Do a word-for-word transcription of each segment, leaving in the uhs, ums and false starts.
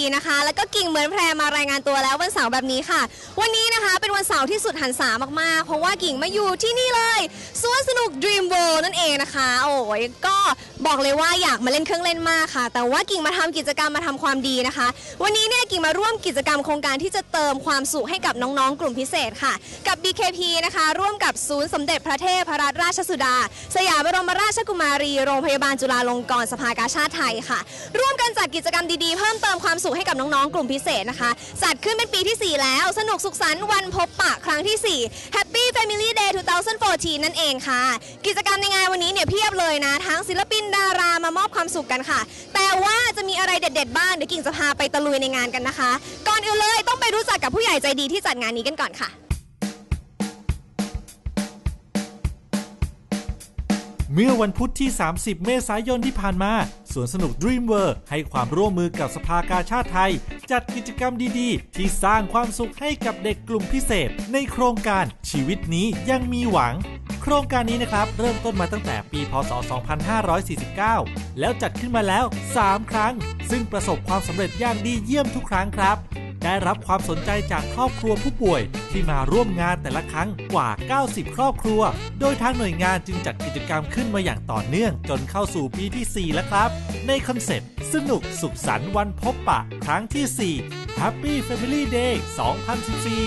นะคะแล้วก็กิ่งเหมือนแพรมารายงานตัวแล้ววันเสาร์แบบนี้ค่ะวันนี้นะคะเป็นวันเสาร์ที่สุดหันษามากๆเพราะว่ากิ่งมาอยู่ที่นี่เลยสวนสนุก Dream World นั่นเองนะคะโอ้ยก็บอกเลยว่าอยากมาเล่นเครื่องเล่นมากค่ะแต่ว่ากิ่งมาทำกิจกรรมมาทำความดีนะคะวันนี้เนี่ยกิ่งมาร่วมกิจกรรมโครงการที่จะเติมความสุขให้กับน้องๆกลุ่มพิเศษค่ะกับ บี เค พี นะคะร่วมกับศูนย์สมเด็จพระเทพรัตนราชสุดาสยามบรมราชกุมารีโรงพยาบาลจุฬาลงกรณ์สภากาชาดไทยค่ะร่วมกันจัดกิจกรรมดีๆเพิ่มเติมความสุขให้กับน้องๆกลุ่มพิเศษนะคะจัดขึ้นเป็นปีที่สี่แล้วสนุกสุขสันต์วันพบปะครั้งที่สี่ Happy Family Day สองพันสิบสี่นั่นเองค่ะกิจกรรมในงานวันนี้เนี่ยเพียบเลยนะทั้งศิลปินดารามามอบความสุขกันค่ะแต่ว่าจะมีอะไรเด็ดๆบ้างเดี๋ยวกิ่งจะพาไปตะลุยในงานกันนะคะก่อนอื่นเลยต้องไปรู้จักกับผู้ใหญ่ใจดีที่จัดงานนี้กันก่อนค่ะเมื่อวันพุธที่สามสิบเมษายนที่ผ่านมาสวนสนุก Dream World ให้ความร่วมมือกับสภากาชาดไทยจัดกิจกรรมดีๆที่สร้างความสุขให้กับเด็กกลุ่มพิเศษในโครงการชีวิตนี้ยังมีหวังโครงการนี้นะครับเริ่มต้นมาตั้งแต่ปีพ.ศ. สองพันห้าร้อยสี่สิบเก้าแล้วจัดขึ้นมาแล้วสามครั้งซึ่งประสบความสำเร็จอย่างดีเยี่ยมทุกครั้งครับได้รับความสนใจจากครอบครัวผู้ป่วยที่มาร่วมงานแต่ละครั้งกว่าเก้าสิบครอบครัวโดยทางหน่วยงานจึงจัดกิจกรรมขึ้นมาอย่างต่อเนื่องจนเข้าสู่ปีที่สี่แล้วครับในคอนเซ็ปต์สนุกสุขสันต์วันพบปะครั้งที่สี่ Happy Family Day สองพันสิบสี่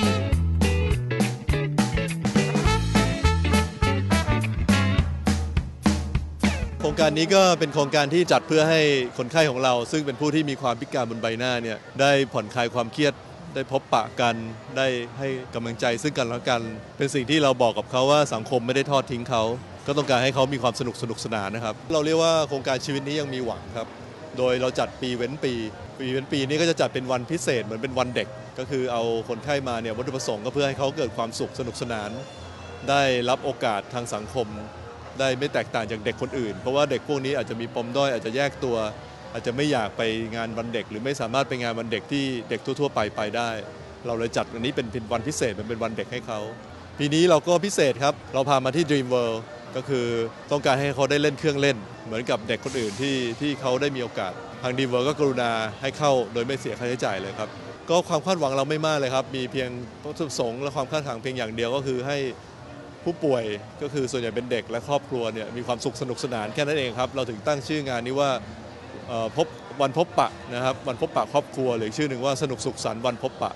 โครงการนี้ก็เป็นโครงการที่จัดเพื่อให้คนไข้ของเราซึ่งเป็นผู้ที่มีความพิการบนใบหน้าเนี่ยได้ผ่อนคลายความเครียดได้พบปะกันได้ให้กำลังใจซึ่งกันและกันเป็นสิ่งที่เราบอกกับเขาว่าสังคมไม่ได้ทอดทิ้งเขาก็ต้องการให้เขามีความสนุกสนุกสนานนะครับเราเรียกว่าโครงการชีวิตนี้ยังมีหวังครับโดยเราจัดปีเว้นปีปีเว้นปีนี้ก็จะจัดเป็นวันพิเศษเหมือนเป็นวันเด็กก็คือเอาคนไข้มาเนี่ยวัตถุประสงค์ก็เพื่อให้เขาเกิดความสุขสนุกสนานได้รับโอกาสทางสังคมได้ไม่แตกต่างจากเด็กคนอื่นเพราะว่าเด็กพวกนี้อาจจะมีปมด้อยอาจจะแยกตัวอาจจะไม่อยากไปงานวันเด็กหรือไม่สามารถไปงานวันเด็กที่เด็กทั่วๆไปไปได้เราเลยจัดวันนี้เป็นวันพิเศษมันเป็นวันเด็กให้เขาปีนี้เราก็พิเศษครับเราพามาที่ Dream World ก็คือต้องการให้เขาได้เล่นเครื่องเล่นเหมือนกับเด็กคนอื่นที่ที่เขาได้มีโอกาสทาง Dream World ก็กรุณาให้เข้าโดยไม่เสียค่าใช้จ่ายเลยครับก็ความคาดหวังเราไม่มากเลยครับมีเพียงวัตถุประสงค์และความคาดหวังเพียงอย่างเดียวก็คือให้ผู้ป่วยก็คือส่วนใหญ่เป็นเด็กและครอบครัวเนี่ยมีความสุขสนุกสนานแค่นั้นเองครับเราถึงตั้งชื่องานนี้ว่าพบวันพบปะนะครับวันพบปะครอบครัวหรือชื่อหนึ่งว่าสนุกสุขสันต์วันพบปะ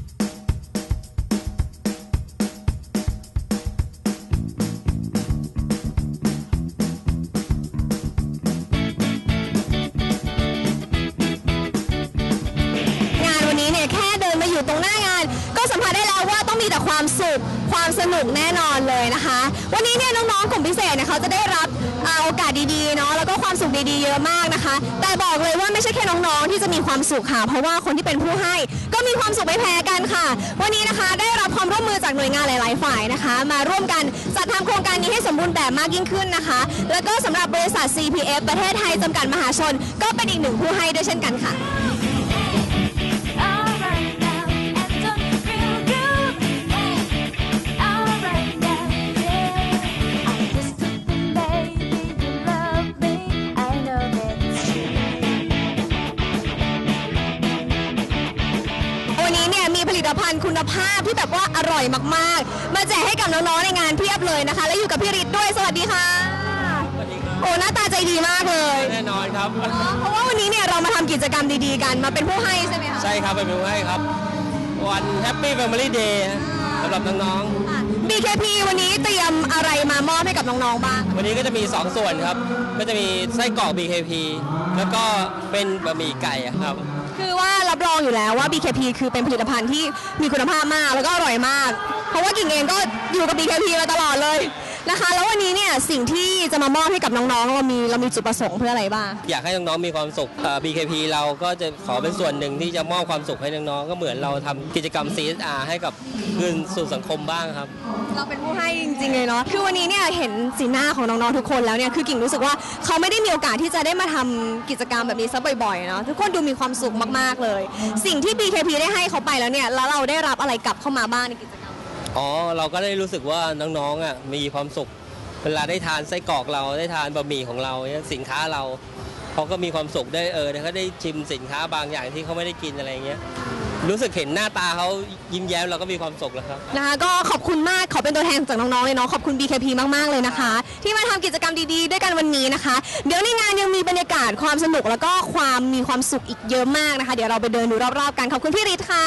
งานวันนี้เนี่ยแค่เดินมาอยู่ตรงหน้างานก็สัมผัสได้แล้วว่าต้องมีแต่ความสุขความสนุกแน่นอนเลยนะคะวันนี้เนี่ยน้องๆกลุ่มพิเศษเนี่ยเขาจะได้รับโอกาสดีๆเนาะแล้วก็ความสุขดีๆเยอะมากนะคะแต่บอกเลยว่าไม่ใช่แค่น้องๆที่จะมีความสุขค่ะเพราะว่าคนที่เป็นผู้ให้ก็มีความสุขไม่แพ้กันค่ะวันนี้นะคะได้รับความร่วมมือจากหน่วยงานหลายๆฝ่ายนะคะมาร่วมกันจัดทำโครงการนี้ให้สมบูรณ์แบบมากยิ่งขึ้นนะคะแล้วก็สำหรับบริษัท ซี พี เอฟ ประเทศไทยจำกัดมหาชนก็เป็นอีกหนึ่งผู้ให้ด้วยเช่นกันค่ะผลิตภัณฑ์คุณภาพที่แบบว่าอร่อยมากๆมาแจกให้กับน้องๆในงานเพียบเลยนะคะและอยู่กับพี่ฤทธิ์ด้วยสวัสดีค่ะสวัสดีครับโอ้หน้าตาใจดีมากเลยแน่นอนครับเพราะว่าวันนี้เนี่ยเรามาทำกิจกรรมดีๆกันมาเป็นผู้ให้ใช่ไหมคะใช่ครับเป็นผู้ให้ครับวัน Happy Family Day สำหรับน้องๆ บี เค พี วันนี้เตรียมอะไรมามอบให้กับน้องๆบ้างวันนี้ก็จะมีสองส่วนครับก็จะมีไส้กรอก บี เค พี แล้วก็เป็นบะหมี่ไก่ครับคือว่ารับรองอยู่แล้วว่า บี เค พี คือเป็นผลิตภัณฑ์ที่มีคุณภาพมากแล้วก็อร่อยมากเพราะว่ากิ่งเองก็อยู่กับ บี เค พี มาตลอดเลยนะคะแล้ววันนี้เนี่ยสิ่งที่จะมามอบให้กับน้องๆเรามีเรามีจุดประสงค์เพื่ออะไรบ้างอยากให้น้องๆมีความสุข บี เค พี เราก็จะขอเป็นส่วนหนึ่งที่จะมอบความสุขให้น้องๆก็เหมือนเราทำกิจกรรม ซี เอส อาร์ ให้กับคืนสู่สังคมบ้างครับเราเป็นผู้ให้จริงๆเลยเนาะคือวันนี้เนี่ยเห็นสีหน้าของน้องๆทุกคนแล้วเนี่ยคือกิ่งรู้สึกว่าเขาไม่ได้มีโอกาสที่จะได้มาทำกิจกรรมแบบนี้ซะบ่อยๆเนาะทุกคนดูมีความสุขมากๆเลยสิ่งที่ บี เค พี ได้ให้เขาไปแล้วเนี่ยแล้วเราได้รับอะไรกลับเข้ามาบ้างในกิจกรรมอ๋อเราก็ได้รู้สึกว่าน้องๆอ่ะมีความสุขเวลาได้ทานไส้กรอกเราได้ทานบะหมี่ของเราสินค้าเราเขาก็มีความสุขได้เออเขาได้ชิมสินค้าบางอย่างที่เขาไม่ได้กินอะไรเงี้ยรู้สึกเห็นหน้าตาเขายิ้มแย้มเราก็มีความสุขแล้วครับนะคะก็ขอบคุณมากขอเป็นตัวแทนจากน้องๆเลยเนาะขอบคุณ บี เค พี มากๆเลยนะคะ ที่มาทำกิจกรรมดีๆด้วยกันวันนี้นะคะเดี๋ยวในงานยังมีบรรยากาศความสนุกแล้วก็ความมีความสุขอีกเยอะมากนะคะเดี๋ยวเราไปเดินดูรอบๆกันขอบคุณพี่ฤทธิ์ค่ะ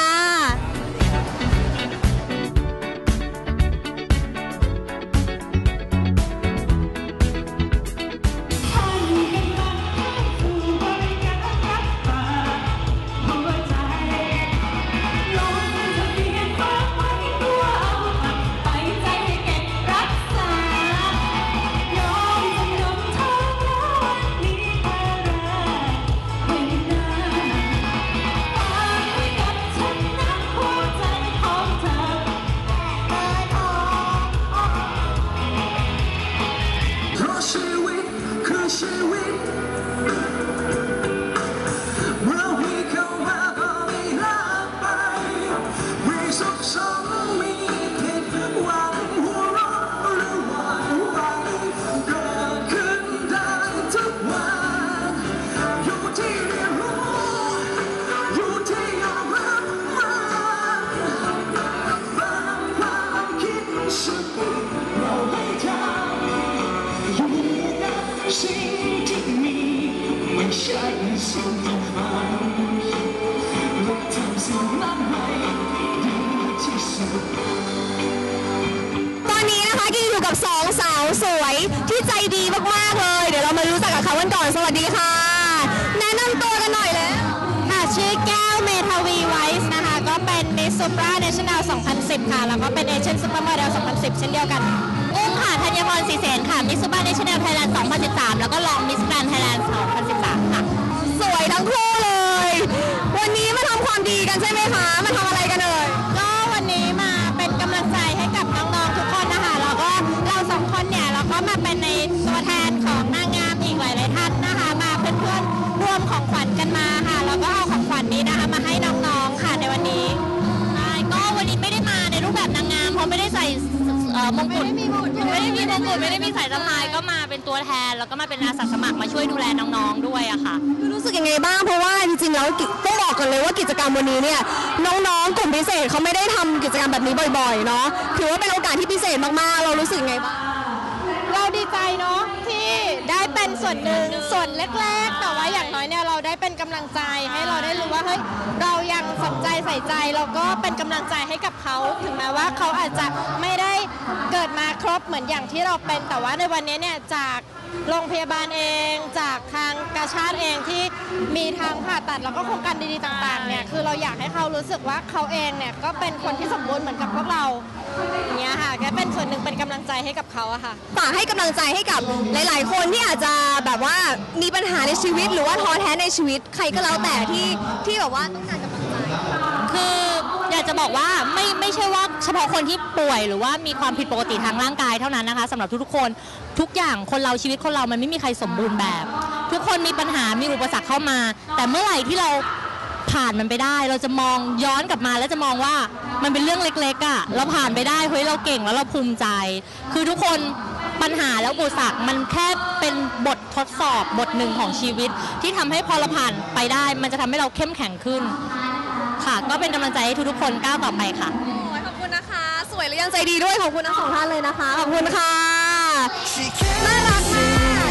ตอนนี้นะคะกิ๊กอยู่กับสองสาวสวยที่ใจดีมากๆเลยเดี๋ยวเรามารู้จักกับเขากันก่อนสวัสดีค่ะแนะนำตัวกันหน่อยเลยค่ะชื่อแก้วเมทาวีไวส์นะคะก็เป็น Miss Supra National สองพันสิบค่ะแล้วก็เป็น Asian Supermodel สองพันสิบเช่นเดียวกันอุ้มค่ะธัญพรศรีเสนค่ะ Miss Supra National Thailand สองพันสิบสามแล้วก็รอง Miss Grand Thailand สองพันสิบสามค่ะสวยทั้งคู่เลยวันนี้มาทำความดีกันใช่ไหมคะมาทำอะไรกันเอ่ยก็วันนี้มาเป็นกำลังใจให้กับน้องๆทุกคนนะคะแล้วก็เราสองคนเนี่ยเราก็มาเป็นในตัวแทนของนางงามอีกหลายๆท่านนะคะมาเพื่อนๆรวมของขวัญกันมาค่ะแล้วก็เอาของขวัญนี้นะคะมาให้น้องๆค่ะในวันนี้ใช่ก็วันนี้ไม่ได้มาในรูปแบบนางงามเพราะไม่ได้ใส่มงกุฎไม่ได้มีมงกุฎไม่ได้มีมงกุฎไม่ได้มีสายสะพายก็มาเป็นตัวแทนแล้วก็มาเป็นอาสาสมัครมาช่วยดูแลน้องๆด้วยอะค่ะรู้สึกยังไงบ้างเพราะว่าจริงๆแล้วต้องบอกกันเลยว่ากิจกรรมวันนี้เนี่ยน้องๆกลุ่มพิเศษเขาไม่ได้ทำกิจกรรมแบบนี้บ่อยๆเนาะถือว่าเป็นโอกาสที่พิเศษมากๆเรารู้สึกยังไงบ้างเราดีใจเนาะที่ได้เป็นส่วนหนึ่งส่วนเล็กๆแต่ว่าอย่างน้อยเนี่ยเราได้เป็นกำลังใจให้เราได้รู้ว่าเฮ้ยเรายังสนใจใส่ใจเราก็เป็นกำลังใจให้กับเขาถึงแม้ว่าเขาอาจจะไม่ได้เกิดมาครบเหมือนอย่างที่เราเป็นแต่ว่าในวันนี้เนี่ยจากโรงพยาบาลเองจากทางกาชาดเองที่มีทางผ่าตัดแล้วก็โครงการดีๆต่างๆเนี่ยคือเราอยากให้เขารู้สึกว่าเขาเองเนี่ยก็เป็นคนที่สมบูรณ์เหมือนกับพวกเราอย่างเงี้ยค่ะก็เป็นส่วนหนึ่งเป็นกำลังใจให้กับเขาอะค่ะฝากให้กำลังใจให้กับหลายๆคนที่อาจจะแบบว่ามีปัญหาในชีวิตหรือว่าท้อแท้ในชีวิตใครก็แล้วแต่ที่ที่แบบว่าต้องการกำลังใจคืออยากจะบอกว่าไม่ไม่ใช่ว่าเฉพาะคนที่ป่วยหรือว่ามีความผิดปกติทางร่างกายเท่านั้นนะคะสำหรับทุกๆคนทุกอย่างคนเราชีวิตคนเรามันไม่มีใครสมบูรณ์แบบทุกคนมีปัญหามีอุปสรรคเข้ามาแต่เมื่อไหร่ที่เราผ่านมันไปได้เราจะมองย้อนกลับมาแล้วจะมองว่ามันเป็นเรื่องเล็กๆอ่ะเราผ่านไปได้เฮ้ยเราเก่งแล้วเราภูมิใจคือทุกคนปัญหาแล้วอุปสรรคมันแค่เป็นบททดสอบบทหนึ่งของชีวิตที่ทำให้พอเราผ่านไปได้มันจะทำให้เราเข้มแข็งขึ้นค่ะก็เป็นกำลังใจให้ทุกๆคนก้าวต่อไปค่ะขอบคุณนะคะสวยและยังใจดีด้วยขอบคุณทั้งสองท่านเลยนะคะขอบคุณค่ะน่ารักมาก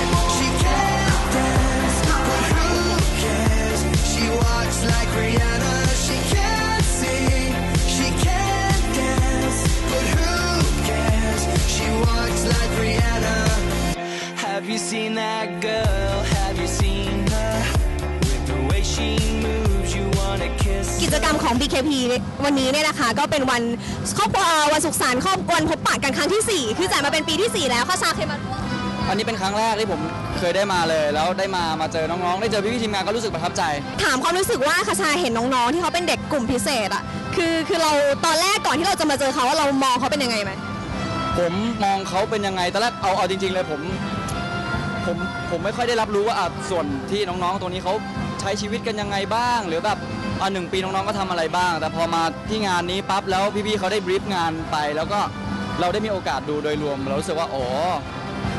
Like Rihanna, she can't sing, she can't dance, but who cares? She walks like Rihanna. Have you seen that girl? Have you seen her? With the way she moves, you wanna kiss. กิจกรรมของ บี เค พี วันนี้เนี่ยนะคะก็เป็นวันครอบครัววันสุขสันต์ครอบครัวพบปะกันครั้งที่สี่คือจ่ายมาเป็นปีที่สี่แล้วข้าชาเคยมาร่วมอันนี้เป็นครั้งแรกที่ผมเคยได้มาเลยแล้วได้มามาเจอน้องๆได้เจอพี่ๆทีมงานก็รู้สึกประทับใจถามความรู้สึกว่าคาชาเห็นน้องๆที่เขาเป็นเด็กกลุ่มพิเศษอ่ะคือคือเราตอนแรกก่อนที่เราจะมาเจอเขาว่าเรามองเขาเป็นยังไงไหมผมมองเขาเป็นยังไงตอนแรกเอาเอาจริงๆเลยผมผมผมไม่ค่อยได้รับรู้ว่าอ่ะส่วนที่น้องๆตรงนี้เขาใช้ชีวิตกันยังไงบ้างหรือแบบอ่ะหนึ่งปีน้องๆก็ทำอะไรบ้างแต่พอมาที่งานนี้ปั๊บแล้วพี่ๆเขาได้บรีฟงานไปแล้วก็เราได้มีโอกาสดูโดยรวมเรารู้สึกว่าอ๋อ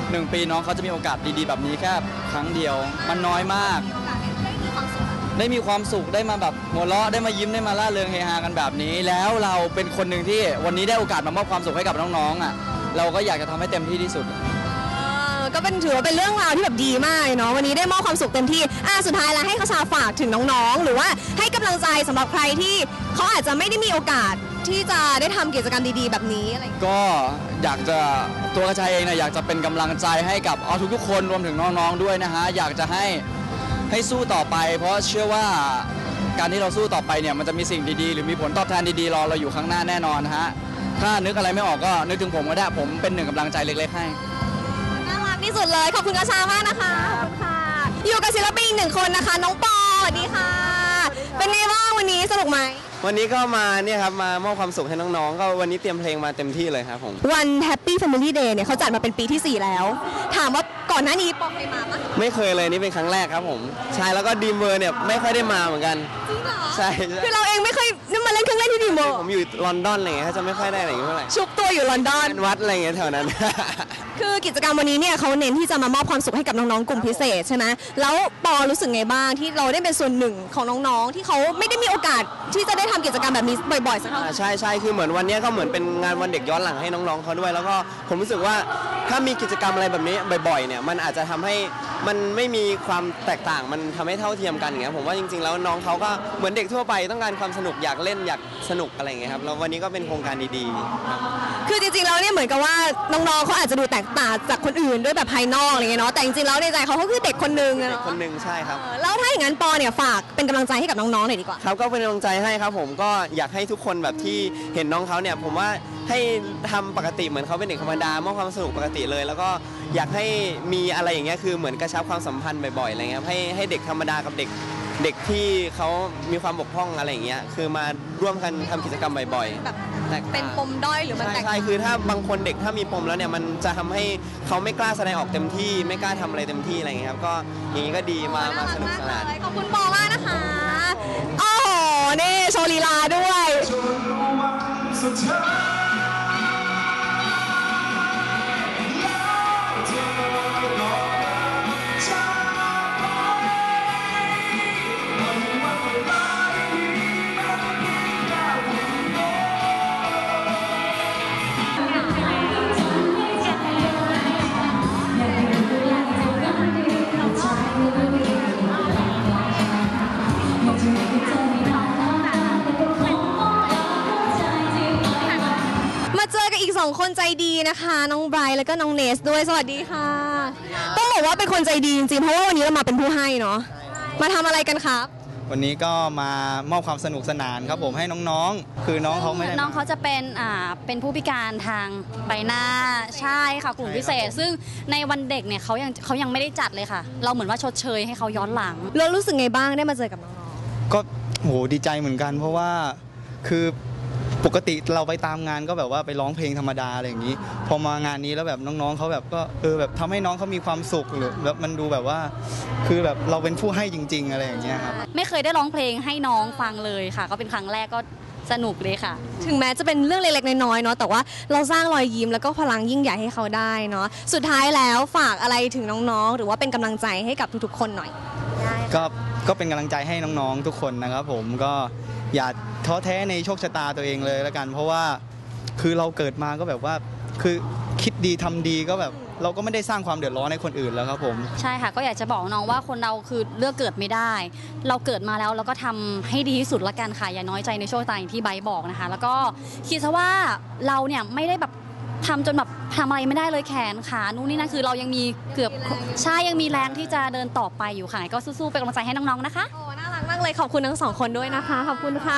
หนึ่งปีน้องเขาจะมีโอกาสดีๆแบบนี้แค่ครั้งเดียว มันน้อยมาก ได้มีความสุขได้มาแบบหัวเราะได้มายิ้มได้มาล่าเริงเฮฮากันแบบนี้ แล้วเราเป็นคนหนึ่งที่วันนี้ได้โอกาสมามอบความสุขให้กับน้องๆอ่ะเราก็อยากจะทำให้เต็มที่ที่สุดก็เป็นถือว่าเป็นเรื่องราวที่แบบดีมากเนาะวันนี้ได้มอบความสุขเต็มที่อ่ะสุดท้ายแล้วให้คชาฝากถึงน้องๆหรือว่าให้กำลังใจสำหรับใครที่เขาอาจจะไม่ได้มีโอกาสที่จะได้ทำกิจกรรมดีๆแบบนี้อะไรอย่างเงี้ยก็อยากจะตัวกระชายเองเนี่ยอยากจะเป็นกำลังใจให้กับเอาทุกๆคนรวมถึงน้องๆด้วยนะฮะอยากจะให้ให้สู้ต่อไป เพราะเชื่อว่าการที่เราสู้ต่อไปเนี่ยมันจะมีสิ่งดีๆหรือมีผลตอบแทนดีๆรอเราอยู่ข้างหน้าแน่นอนฮะถ้านึกอะไรไม่ออกก็นึกถึงผมก็ได้ผมเป็นหนึ่งกำลังใจเล็กๆให้น่ารักที่สุดเลยขอบคุณกระชามากนะคะขอบคุณค่ะอยู่กับศิลปินอีกหนึ่งคนนะคะน้องปอสวัสดีค่ะเป็นไงบ้างวันนี้สนุกไหมวันนี้ก็มาเนี่ยครับมามอบความสุขให้น้องๆก็วันนี้เตรียมเพลงมาเต็มที่เลยครับผมวัน Happy Family Day เนี่ยเขาจัดมาเป็นปีที่สี่แล้วถามว่าก่อนหน้านี้ปอเคยมาปะไม่เคยเลยนี่เป็นครั้งแรกครับผมใช่แล้วก็ดีมเวอร์เนี่ยไม่ค่อยได้มาเหมือนกันจริงเหรอใช่คือเราเองไม่เคยนี่มาเล่นเครื่องเล่นที่ดีมเวอร์ผมอยู่ลอนดอนอะไรเงี้ยจะไม่ค่อยได้อะไรเงี้ยเท่าไหร่ชุบตัวอยู่ลอนดอนวัดอะไรเงี้ยแถวนั้นคือกิจกรรมวันนี้เนี่ยเขาเน้นที่จะมามอบความสุขให้กับน้องๆกลุ่มพิเศษใช่ไหมแล้วปอรู้สึกไงบ้างที่เราได้เป็นส่วนหนึ่งของน้องๆที่เขาไม่ได้มีโอกาสที่จะได้ทำกิจกรรมแบบนี้บ่อยๆสักเท่าไหร่ใช่ใช่คือเหมือนวันนี้ก็เหมือนเป็นงานวันเด็กย้อนหลังให้น้องๆเขาด้วยแล้วก็ผมรู้สึกว่าถ้ามีกิจกรรมอะไรแบบนี้บ่อยๆเนี่ยมันอาจจะทำให้มันไม่มีความแตกต่างมันทำให้เท่าเทียมกันอย่างเงี้ยผมว่าจริงๆแล้วน้องเขาก็เหมือนเด็กทั่วไปต้องการความสนุกอยากเล่นอยากสนุกอะไรอย่างเงี้ยครับแล้ววันนี้ก็เป็นโครงการดีๆครับคือจริงๆแล้วเนี่ยเหมือนกับว่าน้องๆเขาอาจจะดูแตกต่างจากคนอื่นด้วยแบบภายนอกอะไรเงี้ยเนาะแต่จริงๆแล้วในใจเขาก็คือเด็กคนนึงเด็กคนนึงใช่ครับแล้วถ้าอย่างนั้นปอเนี่ยฝากเป็นกำลังใจให้กับน้องๆหน่อยดีกว่าครับก็เป็นกำลังใจให้ครับผมก็อยากให้ทุกคนแบบที่เห็นน้องเขาเนี่ยผมว่าให้ทำปกติเหมือนเขาเป็นเด็กธรรมดามอบความสนุกปกติเลยแล้วก็อยากให้มีอะไรอย่างเงี้ยคือเหมือนกระชับความสัมพันธ์บ่อยๆอะไรเงี้ยให้ให้เด็กธรรมดากับเด็กเด็กที่เขามีความบกพร่องอะไรอย่างเงี้ยคือมาร่วมกันทำกิจกรรมบ่อยๆแบบเป็นปมด้อยหรือมันแตกใช่คือถ้าบางคนเด็กถ้ามีปมแล้วเนี่ยมันจะทำให้เขาไม่กล้าแสดงออกเต็มที่ไม่กล้าทำอะไรเต็มที่อะไรเงี้ยครับก็อย่างนี้ก็ดีมามาสนุกสนานขอบคุณปอมากนะคะโอ้โหนี่โชว์ลีลาด้วยสองคนใจดีนะคะน้องไบรท์แล้วก็น้องเนสด้วยสวัสดีค่ะต้องบอกว่าเป็นคนใจดีจริงๆเพราะว่าวันนี้เรามาเป็นผู้ให้เนาะมาทำอะไรกันครับวันนี้ก็มามอบความสนุกสนานครับผมให้น้องๆคือน้องเขาไม่ได้น้องเขาจะเป็นอ่าเป็นผู้พิการทางใบหน้าใช่ค่ะกลุ่มพิเศษซึ่งในวันเด็กเนี่ยเขายังเขายังไม่ได้จัดเลยค่ะเราเหมือนว่าชดเชยให้เขาย้อนหลังเรารู้สึกไงบ้างได้มาเจอกับน้องๆก็โหดีใจเหมือนกันเพราะว่าคือปกติเราไปตามงานก็แบบว่าไปร้องเพลงธรรมดาอะไรอย่างนี้พอมางานนี้แล้วแบบน้องๆเขาแบบก็เออแบบทำให้น้องเขามีความสุขหรือแบบมันดูแบบว่าคือแบบเราเป็นผู้ให้จริงๆอะไรอย่างเงี้ยครับไม่เคยได้ร้องเพลงให้น้องฟังเลยค่ะก็เป็นครั้งแรกก็สนุกเลยค่ะถึงแม้จะเป็นเรื่องเล็กๆน้อยๆเนาะแต่ว่าเราสร้างรอยยิ้มแล้วก็พลังยิ่งใหญ่ให้เขาได้เนาะสุดท้ายแล้วฝากอะไรถึงน้องๆหรือว่าเป็นกำลังใจให้กับทุกๆคนหน่อยก็ก็เป็นกำลังใจให้น้องๆทุกคนนะครับผมก็อย่าท้อแท้ในโชคชะตาตัวเองเลยแล้วกันเพราะว่าคือเราเกิดมาก็แบบว่าคือคิดดีทำดีก็แบบเราก็ไม่ได้สร้างความเดือดร้อนให้คนอื่นแล้วครับผมใช่ค่ะก็อยากจะบอกน้องว่าคนเราคือเลือกเกิดไม่ได้เราเกิดมาแล้วเราก็ทำให้ดีที่สุดละกันค่ะอย่าน้อยใจในโชคชะตาอย่างที่ไบร์ทบอกนะคะแล้วก็คิดซะว่าเราเนี่ยไม่ได้แบบทำจนแบบทำอะไรไม่ได้เลยแขนขานู่นนี่นั่นคือเรายังมีเกือบใช่ยังมีแรงที่จะเดินต่อไปอยู่ค่ะก็สู้ๆเป็นกำลังใจให้น้องๆนะคะโอ้น่ารักมากเลยขอบคุณทั้งสองคนด้วยนะคะขอบคุณค่ะ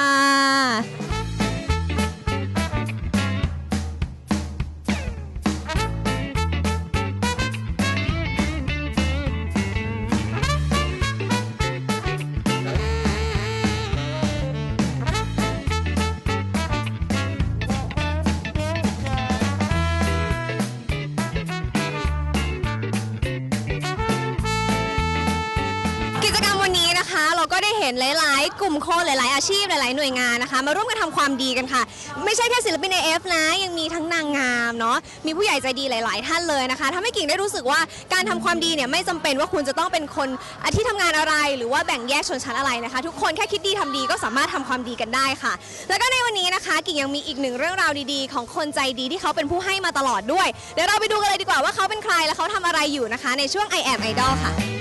นะคะเราก็ได้เห็นหลายๆ กลุ่มคนหลายๆอาชีพหลายๆหน่วยงานนะคะมาร่วมกันทำความดีกันค่ะไม่ใช่แค่ศิลปิน เอ เอฟ นะยังมีทั้งนางงามเนาะมีผู้ใหญ่ใจดีหลายๆท่านเลยนะคะทำให้กิ่งได้รู้สึกว่าการทำความดีเนี่ยไม่จำเป็นว่าคุณจะต้องเป็นคนที่ทำงานอะไรหรือว่าแบ่งแยกชนชั้นอะไรนะคะทุกคนแค่คิดดีทำดีก็สามารถทำความดีกันได้ค่ะแล้วก็ในวันนี้นะคะกิ่งยังมีอีกหนึ่งเรื่องราวดีๆของคนใจดีที่เขาเป็นผู้ให้มาตลอดด้วยเดี๋ยวเราไปดูกันเลยดีกว่าว่าเขาเป็นใครและเขาทำอะไรอยู่นะคะในช่วง I Am Idol ค่ะ